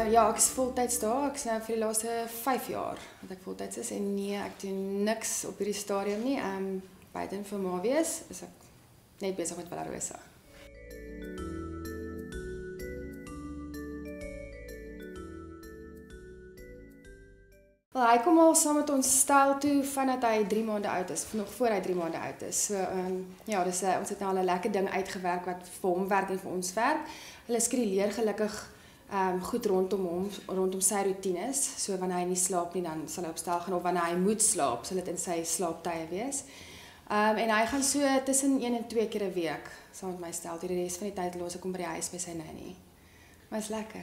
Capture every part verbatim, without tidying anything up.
ja, ek is voltyds daar. Ek is nou vir die laaste vyf jaar wat ek voltyds is en nee, ek doen niks op hierdie stadium nie. Ehm um, buiten vir ma wees, is ek net besig met Villa Rosa. Wel, hy kom al saam met ons stel toe vandat hy drie maande oud is, nog voor hy drie maande oud is. So, um, ja, dus, uh, ons het nou al 'n lekker ding uitgewerk wat vir hom werk en vir ons werk. Hulle skreeuleer gelukkig um, goed rondom hom, rondom sy routines. So wanneer hy nie slaap nie, dan sal hy op stel gaan, of wanneer hy moet slaap, sal dit in sy slaaptye wees. Um, en hy gaan so tussen een en twee keer 'n week saam met my stel toe. Die res van die tyd los ek hom by die huis by sy nanny. Maar is lekker.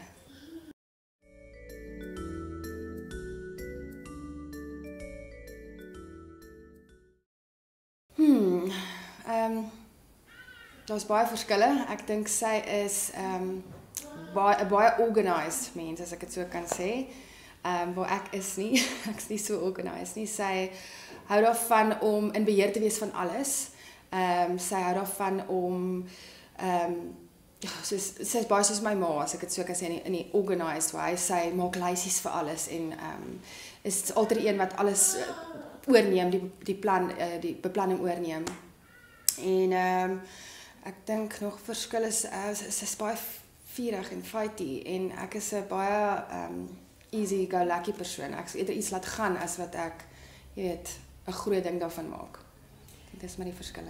Hmm, um, daar's baie verskille. Ek dink sy is um, baie 'n baie organised mens, as ek dit so kan sê. Um, waar ek is nie, ek is nie so organised nie. Sy hou daarvan om in beheer te wees van alles. Um, sy hou daarvan om um, ja, soos, sy is baie soos my ma, as ek dit so kan sê, in die, in die organised way. Sy maak lysies vir alles en um, is altyd die een wat alles uh, oorneem, die, die, plan, uh, die beplanning oorneem. En um, ek dink nog verskil is, uh, sy is baie vurig en fighty en ek is 'n baie um, easy go lucky persoon. Ek sal eerder iets laat gaan as wat ek, jy weet, 'n groot ding daarvan maak. Dit is maar die verskille.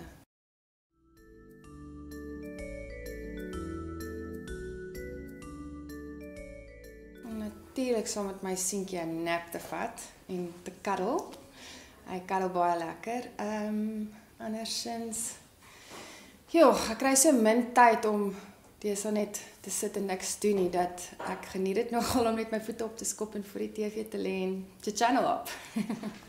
Natuurlik saam met my seentjie 'n nap te vat en te cuddle. Hy cuddle baie lekker. Ehm um, andersins ja, ek kry so min tyd om deesdae net te sit en niks doen nie, dat ek geniet dit nogal om net my voete op te skop en voor die T V te lê en te channel op.